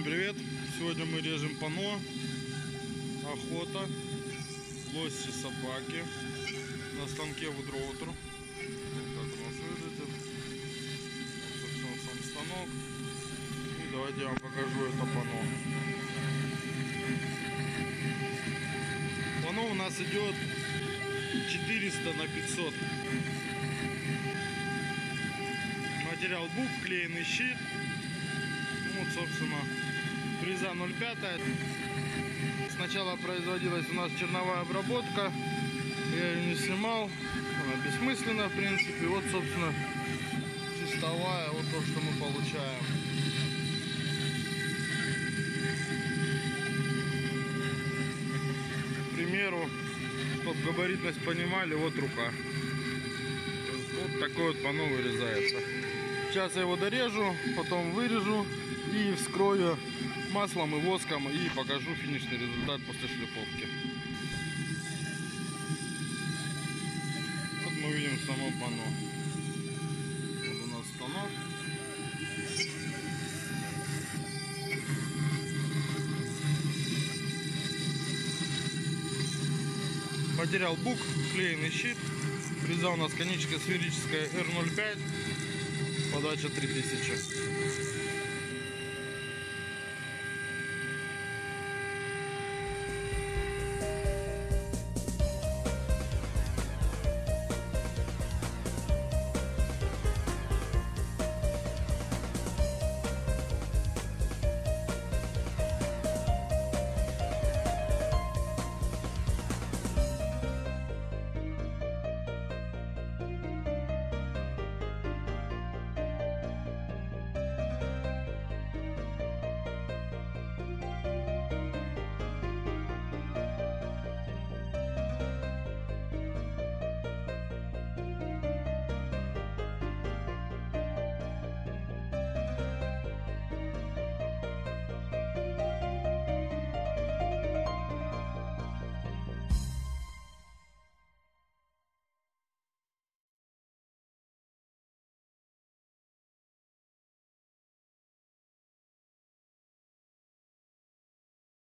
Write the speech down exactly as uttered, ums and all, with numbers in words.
привет! Сегодня мы режем пано, охота, лоси, собаки на станке Woodrouter. Вот так у нас выглядит. Вот, собственно, сам станок. И давайте я вам покажу это пано. Пано у нас идет четыреста на пятьсот. Материал бук, клееный щит. Вот, собственно, фреза ноль пять. Сначала производилась у нас черновая обработка. Я ее не снимал. Она бессмысленна, в принципе. Вот, собственно, чистовая. Вот то, что мы получаем. К примеру, чтобы габаритность понимали, вот рука. Вот такой вот пано вырезается. Сейчас я его дорежу, потом вырежу и вскрою маслом и воском и покажу финишный результат после шлифовки. Вот мы видим само пано. Вот у нас станок. Материал бук, клееный щит. Фреза у нас коническая сферическая эр ноль пять. Подача три тысячи.